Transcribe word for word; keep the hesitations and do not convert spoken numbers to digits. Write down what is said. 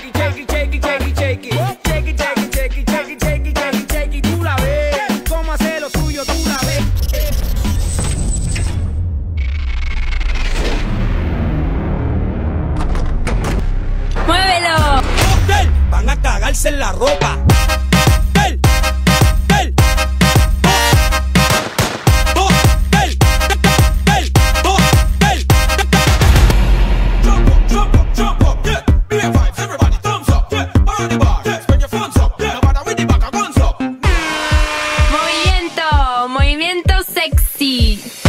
it, shake it, shake it, shake it, shake it. Shake it, shake it, shake it, shake it, shake it, shake it, shake it. Tú la ves, cómo hace lo tuyo, tú la ves. ¡Muévelo! Van a cagarse en la ropa. Movimiento, movimiento sexy.